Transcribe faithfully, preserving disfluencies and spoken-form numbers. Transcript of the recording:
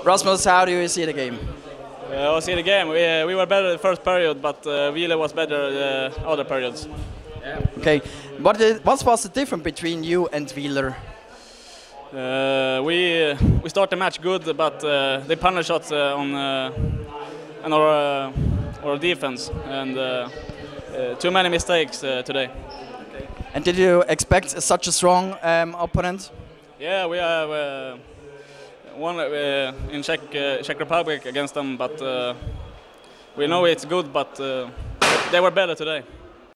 Rasmus, how do you see the game? Uh, I see the game. We, uh, we were better the first period, but uh, Wheeler was better the other periods. Okay, what, is, what was the difference between you and Wheeler? Uh, we uh, we start the match good, but uh, they punish us uh, on uh, on our uh, our defense, and uh, uh, too many mistakes uh, today. And did you expect such a strong um, opponent? Yeah, we have uh, one uh, in Czech uh, Czech Republic against them, but uh, we know it's good, but uh, they were better today.